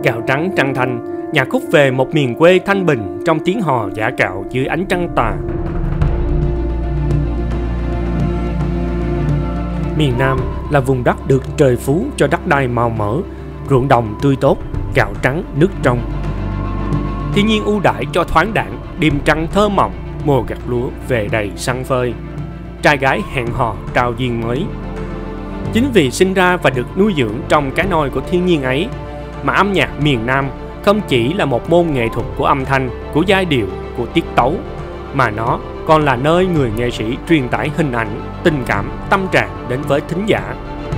Gạo trắng trăng thanh, nhạc khúc về một miền quê thanh bình trong tiếng hò giã gạo dưới ánh trăng tà. Miền Nam là vùng đất được trời phú cho đất đai màu mỡ, ruộng đồng tươi tốt, gạo trắng nước trong. Thiên nhiên ưu đãi cho thoáng đãng, đêm trăng thơ mộng, mùa gặt lúa về đầy sân phơi. Trai gái hẹn hò trao duyên mới. Chính vì sinh ra và được nuôi dưỡng trong cái nôi của thiên nhiên ấy, mà âm nhạc miền Nam không chỉ là một môn nghệ thuật của âm thanh, của giai điệu, của tiết tấu, mà nó còn là nơi người nghệ sĩ truyền tải hình ảnh, tình cảm, tâm trạng đến với thính giả.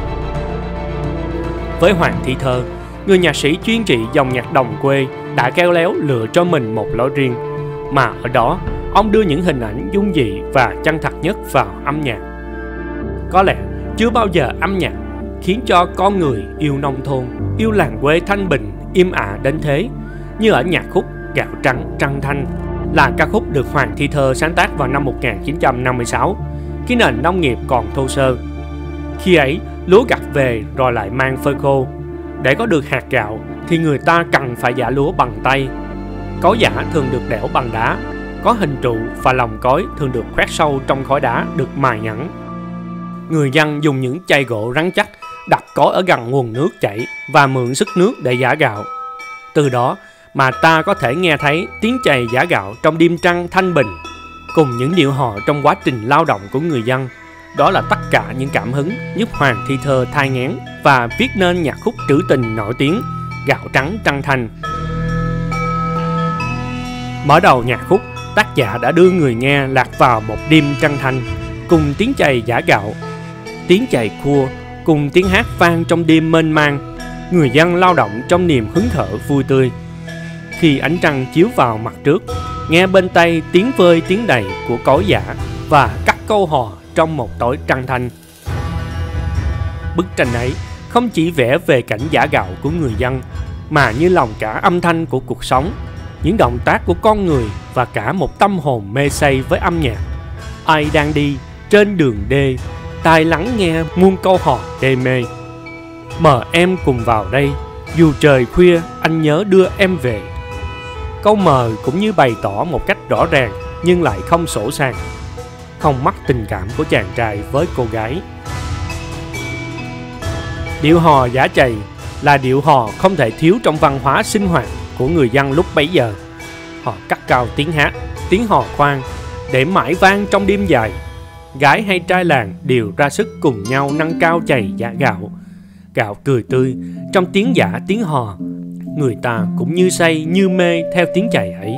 Với Hoàng Thi Thơ, người nhạc sĩ chuyên trị dòng nhạc đồng quê đã khéo léo lựa cho mình một lối riêng, mà ở đó ông đưa những hình ảnh dung dị và chân thật nhất vào âm nhạc. Có lẽ chưa bao giờ âm nhạc khiến cho con người yêu nông thôn, yêu làng quê thanh bình, im ả đến thế như ở nhạc khúc Gạo trắng trăng thanh, là ca khúc được Hoàng Thi Thơ sáng tác vào năm 1956, khi nền nông nghiệp còn thô sơ. Khi ấy, lúa gặt về rồi lại mang phơi khô. Để có được hạt gạo thì người ta cần phải giã lúa bằng tay. Cối giã thường được đẽo bằng đá, có hình trụ và lòng cối thường được khoét sâu trong khối đá được mài nhẵn. Người dân dùng những chày gỗ rắn chắc đặt cối ở gần nguồn nước chảy và mượn sức nước để giã gạo. Từ đó mà ta có thể nghe thấy tiếng chày giã gạo trong đêm trăng thanh bình, cùng những điệu hò trong quá trình lao động của người dân. Đó là tất cả những cảm hứng giúp Hoàng Thi Thơ thai nghén và viết nên nhạc khúc trữ tình nổi tiếng Gạo trắng trăng thanh. Mở đầu nhạc khúc, tác giả đã đưa người nghe lạc vào một đêm trăng thanh, cùng tiếng chày giã gạo, tiếng chày cua, cùng tiếng hát vang trong đêm mênh mang. Người dân lao động trong niềm hứng khởi vui tươi. Khi ánh trăng chiếu vào mặt trước, nghe bên tay tiếng vơi tiếng đầy của cối giã và các câu hò trong một tối trăng thanh. Bức tranh ấy không chỉ vẽ về cảnh giã gạo của người dân, mà như lòng cả âm thanh của cuộc sống, những động tác của con người và cả một tâm hồn mê say với âm nhạc. Ai đang đi trên đường đê, tai lắng nghe muôn câu hò đê mê. Mời em cùng vào đây, dù trời khuya anh nhớ đưa em về. Câu mời cũng như bày tỏ một cách rõ ràng nhưng lại không sổ sàng, không mất tình cảm của chàng trai với cô gái. Điệu hò giã chày là điệu hò không thể thiếu trong văn hóa sinh hoạt của người dân lúc bấy giờ. Họ cất cao tiếng hát, tiếng hò khoan để mãi vang trong đêm dài. Gái hay trai làng đều ra sức cùng nhau nâng cao chày giã gạo. Gạo cười tươi trong tiếng giã tiếng hò, người ta cũng như say như mê theo tiếng chày ấy.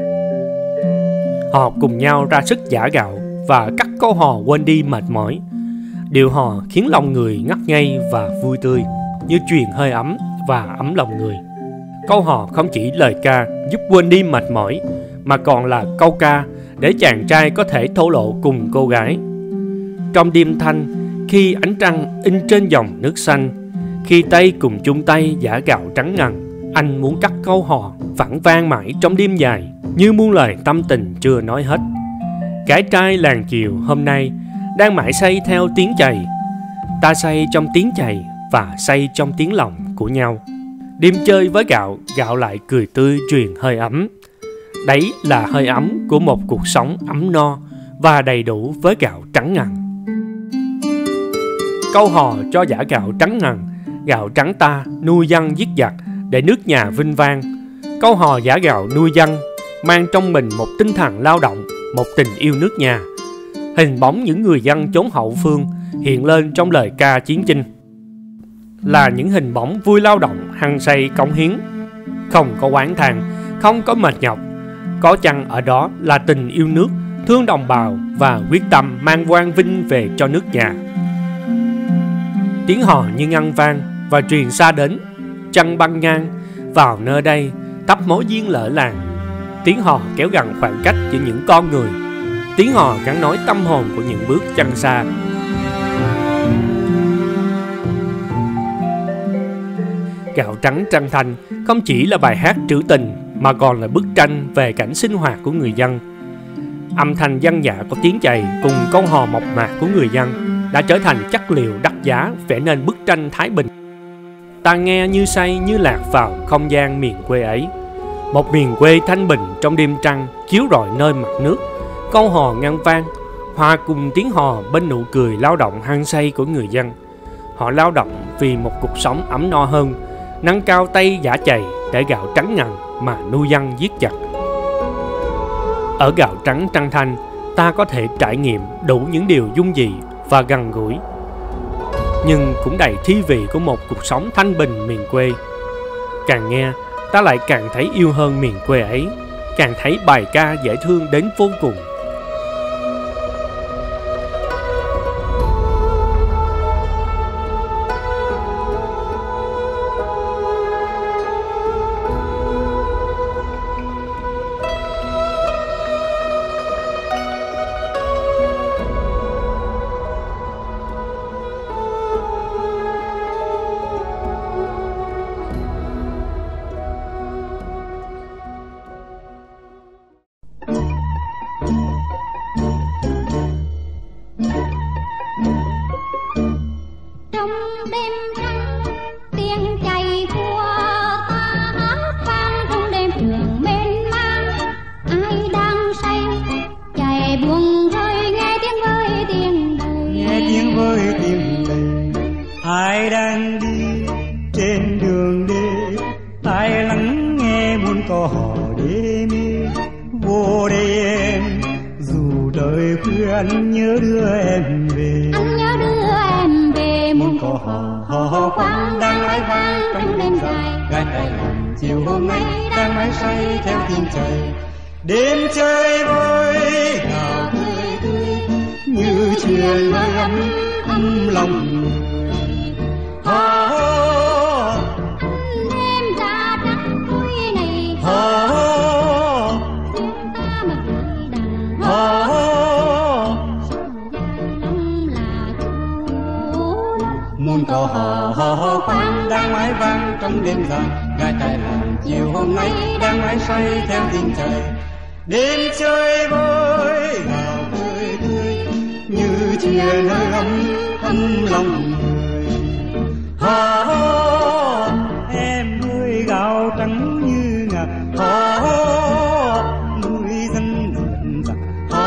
Họ cùng nhau ra sức giã gạo và cắt câu hò quên đi mệt mỏi. Điệu hò khiến lòng người ngất ngây và vui tươi, như truyền hơi ấm và ấm lòng người. Câu hò không chỉ lời ca giúp quên đi mệt mỏi, mà còn là câu ca để chàng trai có thể thổ lộ cùng cô gái. Trong đêm thanh, khi ánh trăng in trên dòng nước xanh, khi tay cùng chung tay giã gạo trắng ngần, anh muốn cắt câu hò vẳng vang mãi trong đêm dài, như muôn lời tâm tình chưa nói hết. Gái trai làng chiều hôm nay đang mãi say theo tiếng chày. Ta say trong tiếng chày và say trong tiếng lòng của nhau. Đêm chơi với gạo, gạo lại cười tươi truyền hơi ấm. Đấy là hơi ấm của một cuộc sống ấm no và đầy đủ với gạo trắng ngần. Câu hò cho giã gạo trắng ngần, gạo trắng ta nuôi dân giết giặc để nước nhà vinh vang. Câu hò giã gạo nuôi dân mang trong mình một tinh thần lao động, một tình yêu nước nhà. Hình bóng những người dân chốn hậu phương hiện lên trong lời ca chiến chinh, là những hình bóng vui lao động, hăng say cống hiến. Không có oán than, không có mệt nhọc, có chăng ở đó là tình yêu nước, thương đồng bào và quyết tâm mang quang vinh về cho nước nhà. Tiếng hò như ngân vang và truyền xa đến chân băng ngang vào nơi đây tấp mối duyên lỡ làng. Tiếng hò kéo gần khoảng cách giữa những con người, tiếng hò gắn nối tâm hồn của những bước chân xa. Gạo trắng trăng thanh không chỉ là bài hát trữ tình, mà còn là bức tranh về cảnh sinh hoạt của người dân. Âm thanh dân dã của tiếng chày cùng câu hò mộc mạc của người dân đã trở thành chất liệu đắt giá vẽ nên bức tranh thái bình. ta nghe như say như lạc vào không gian miền quê ấy. Một miền quê thanh bình trong đêm trăng chiếu rọi nơi mặt nước. Câu hò ngân vang, hòa cùng tiếng hò bên nụ cười lao động hăng say của người dân. Họ lao động vì một cuộc sống ấm no hơn, nâng cao tay giả chày để gạo trắng ngần mà nuôi dân giết chặt. Ở gạo trắng trăng thanh, ta có thể trải nghiệm đủ những điều dung dị và gần gũi, nhưng cũng đầy thi vị của một cuộc sống thanh bình miền quê. Càng nghe, ta lại càng thấy yêu hơn miền quê ấy, càng thấy bài ca dễ thương đến vô cùng. Ai đang đi trên đường đi, tai lắng nghe muôn câu hò đê mê. Vô đây em, dù trời khuya anh nhớ đưa em về. Anh nhớ đưa em về muôn câu hò khoan đang mãi vang trong đêm dài. Gái tay lòng chiều hôm nay đang mãi say theo tiếng trời. Đêm chơi vơi gào tươi tươi như chuyện hơi ấm lòng. Em ra đất cuối này tiếng ta mà cười đàn lòng là muôn câu hò khoan đang mãi vang trong đêm dài. Gái tay lòng chiều hôm nay đang mãi say theo tiếng trời. Đêm chơi vơi gào tươi tươi như chuyện hơi ấm lòng. Em nuôi gạo trắng như ngà, nuôi dân diện giặc,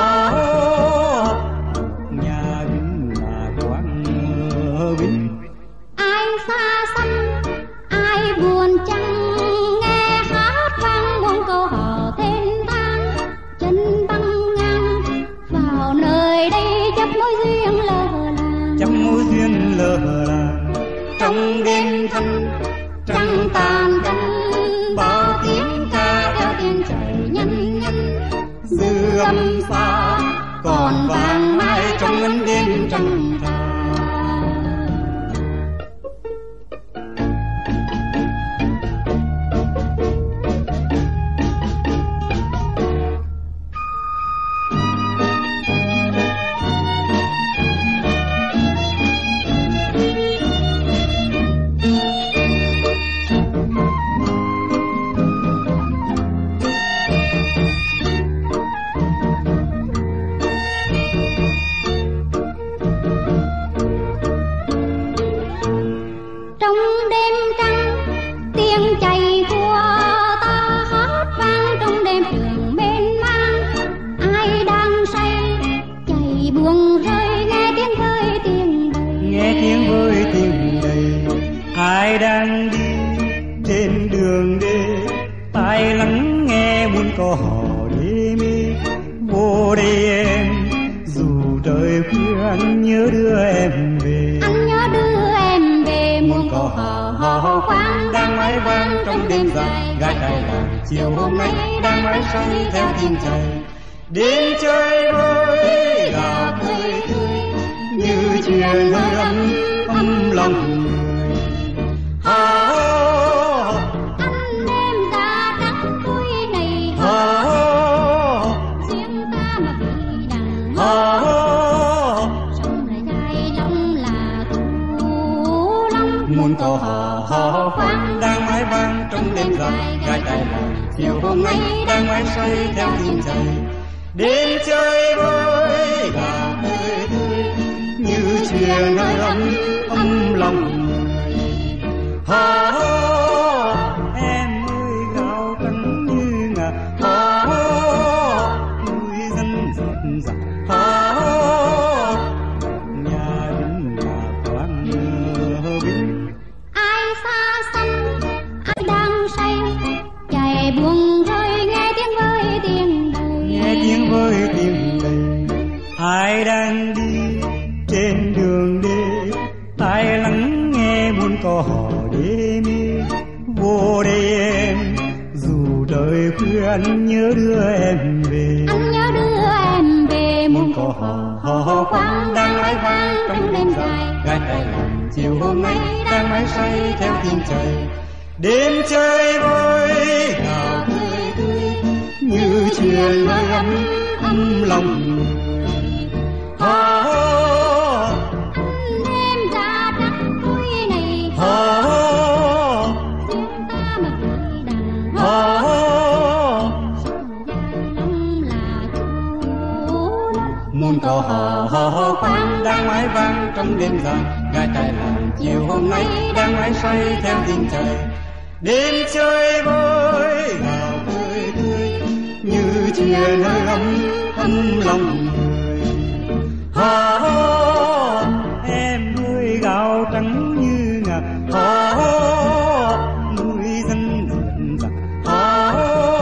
nhà vinh là quán vinh. ai xa xăm ai buồn chăng, nghe hát vang muôn câu hò tên thang. Chân băng ngang vào nơi đây chấp mối duyên lờ làng, chấp mối duyên lờ làng. Trong đêm thanh trăng tàn canh, bao tiếng ca theo tiếng trời nhân nhân. Dư âm xa còn vang mãi trong ngân đêm trăng tàn. trong đêm trăng tiếng chày của ta hát vang trong đêm trường mênh mang. Ai đang say chày buông rơi nghe tiếng vơi tiếng đầy, nghe tiếng vơi tiếng đầy. Ai đang đi trên đường đi, tai lắng nghe muôn câu hò đê mê. Vô đây em, dù trời khuya anh nhớ đưa em về. anh nhớ đưa em về muôn câu hò khoan đang mãi vang trong đêm dài. Gái tay làng chiều hôm nay đang mãi say theo tiếng trời. Đêm chơi vơi gào tươi tươi như chuyện hơi ấm lòng. anh đem ra đất cuối này riêng ta mà bị đàn sông này dài long là thu long. Muôn câu hò khoan đang mãi vang trong đêm dài. Gái tay làng chiều hôm nay đang mãi say theo tiếng trời. Đêm chơi vơi gào tươi tươi như chuyện hơi ấm lòng. em ơi gạo trắng như ngà, núi dân rộn ràng, nhà đình là quán bình. Ai xa xăm, ai đang say, chạy buồn rơi nghe tiếng với tiếng đầy. Nghe tiếng với tiếng đầy, ai đang đi trên đường đê, tai lắng nghe muôn câu hò đê mê. Vô đây em, dù trời khuya anh nhớ đưa em về. Anh nhớ đưa em về Muôn câu hò khoan đang mãi vang trong đêm dài. Gái tay làng chiều hôm nay đang mãi say theo tiếng trời. Đêm chơi vơi gào tươi tươi như chuyện mơ ấm lòng người. em ra trắng núi này, riêng ta mà cười đàn lòng là thu. Muôn câu hò khoan đang mãi vang trong đêm dài. Gái tay làng chiều hôm nay đang mãi say theo tiếng trời. Đêm chơi vơi gào tươi tươi như chuyện hơi ấm lòng người. Em ơi gạo trắng như ngà, núi dân rộn ràng,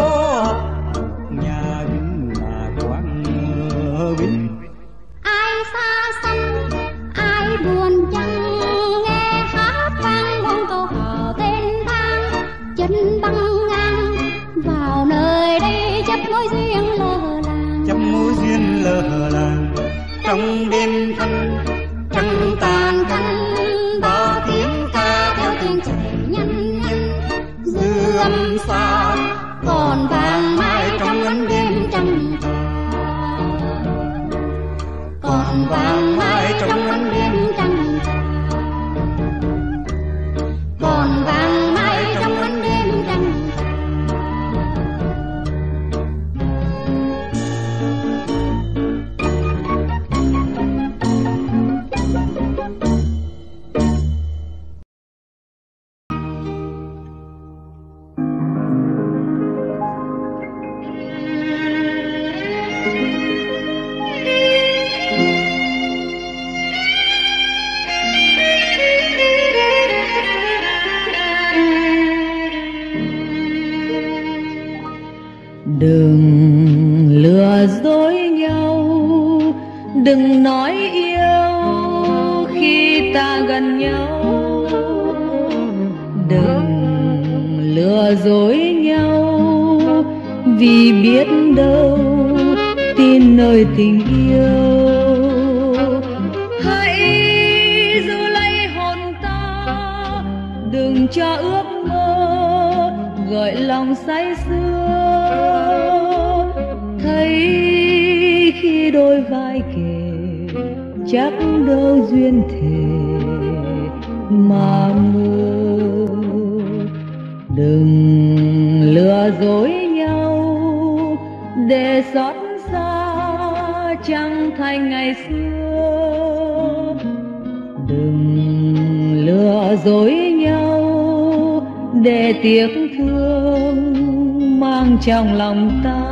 nhà bình là quán bình. Ai xa xăm, ai buồn chăng, nghe hát vang muôn câu hò tên vang. Chân băng ngang vào nơi đây chấp mối duyên lơ làng. Chấp mối duyên lơ làng trong đêm thanh trăng tàn canh. Bao tiếng ca theo tiếng trời Nhanh nhanh dư âm xa còn vàng mãi trong ánh đêm trăng tròn. Còn vàng mãi trong ánh đêm trăng tròn. còn vàng mãi trong ánh đêm trăng. Đừng lừa dối nhau, đừng nói yêu khi ta gần nhau. Đừng lừa dối nhau, vì biết đâu tin nơi tình yêu. Hãy giữ lấy hồn ta, đừng cho ước mơ gợi lòng say sưa. Thấy khi đôi vai kề, chắc đâu duyên thề mà mơ. Đừng lừa dối nhau để xót xa chẳng thành ngày xưa. Đừng lừa dối nhau để tiếc thương mang trong lòng ta.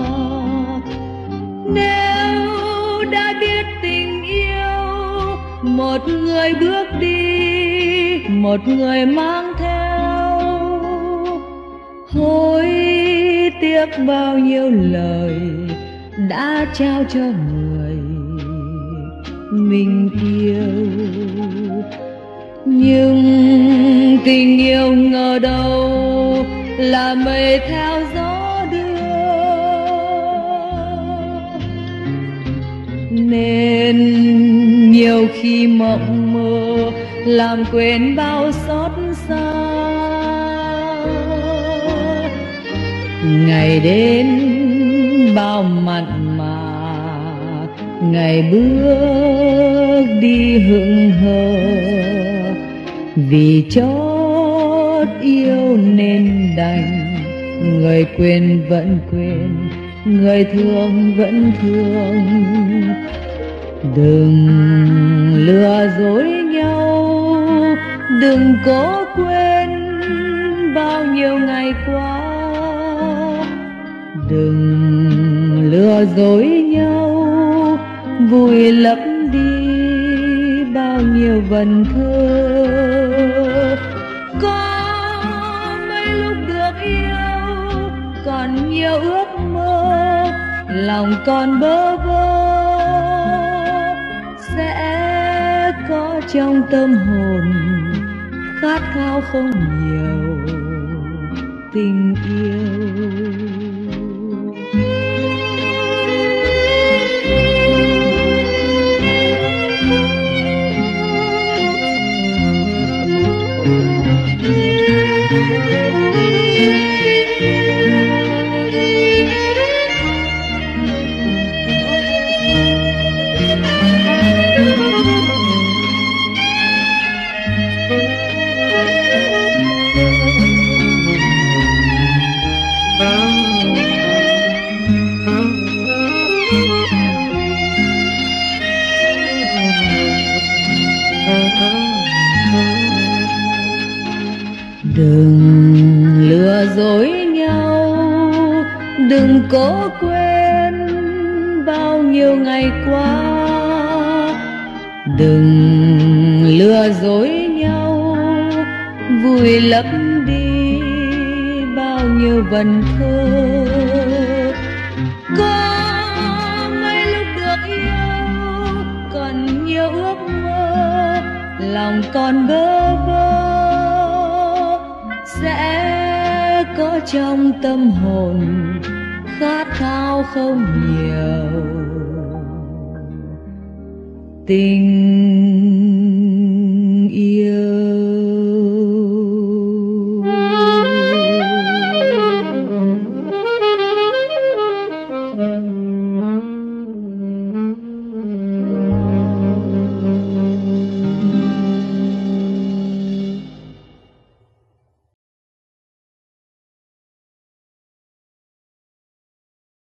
Nếu đã biết tình yêu, một người bước đi, một người mang theo. Hối tiếc bao nhiêu lời đã trao cho người mình yêu. Nhưng tình yêu ngờ đâu là mây theo gió đưa, nên nhiều khi mộng mơ làm quên bao xót xa. Ngày đến bao mặn mà, ngày bước đi hững hờ, vì chót yêu nên đành. Người quên vẫn quên, người thương vẫn thương. Đừng lừa dối nhau đừng cố quên bao nhiêu ngày qua, đừng lừa dối nhau vùi lấp đi bao nhiêu vần thơ. Có mấy lúc được yêu còn nhiều ước mơ, lòng còn bơ vơ, sẽ có trong tâm hồn khát khao không nhiều tình yêu. Đừng lừa dối nhau, đừng cố quên bao nhiêu ngày qua, đừng lừa dối nhau vùi lấp đi bao nhiêu vần thơ. Có mấy lúc được yêu còn nhiều ước mơ, lòng còn bơ vơ, sẽ có trong tâm hồn khát khao không nhiều tình